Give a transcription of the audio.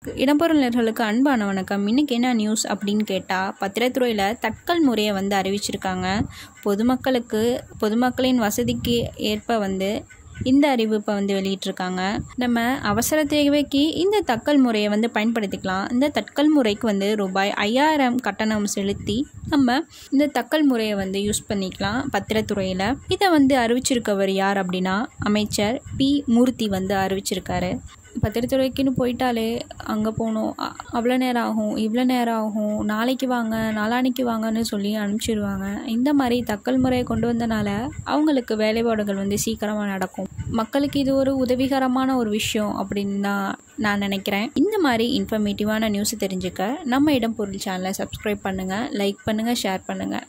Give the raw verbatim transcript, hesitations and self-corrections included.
இடம்பொருள் நேயர்களுக்கு அன்பான வணக்கம். இன்றைக்கி என்ன நியூஸ் அப்படின்னு கேட்டால், பத்திரத்துறையில் தட்கல் முறையை வந்து அறிவிச்சிருக்காங்க. பொதுமக்களுக்கு பொதுமக்களின் வசதிக்கு ஏற்ப வந்து இந்த அறிவிப்பை வந்து வெளியிட்டிருக்காங்க. நம்ம அவசர தேவைக்கு இந்த தட்கல் முறையை வந்து பயன்படுத்திக்கலாம். இந்த தட்கல் முறைக்கு வந்து ரூபாய் ஐயாயிரம் கட்டணம் செலுத்தி நம்ம இந்த தட்கல் முறையை வந்து யூஸ் பண்ணிக்கலாம் பத்திரத்துறையில். இதை வந்து அறிவிச்சிருக்கவர் யார் அப்படின்னா, அமைச்சர் பி மூர்த்தி வந்து அறிவிச்சிருக்காரு. பத்திரத்துறைக்குன்னு போயிட்டாலே அங்கே போகணும், அவ்வளோ நேரம் ஆகும், இவ்வளோ நேரம் ஆகும், நாளைக்கு வாங்க நாளான்னைக்கு வாங்கன்னு சொல்லி அனுப்பிச்சிடுவாங்க. இந்த மாதிரி தட்கல் முறையை கொண்டு வந்தனால அவங்களுக்கு வேலைப்பாடுகள் வந்து சீக்கிரமாக நடக்கும். மக்களுக்கு இது ஒரு உதவிகரமான ஒரு விஷயம் அப்படின்னு தான் நான் நினைக்கிறேன். இந்த மாதிரி இன்ஃபர்மேட்டிவான நியூஸ் தெரிஞ்சுக்க நம்ம இடம்பொருள் சேனலை சப்ஸ்கிரைப் பண்ணுங்கள், லைக் பண்ணுங்கள், ஷேர் பண்ணுங்கள்.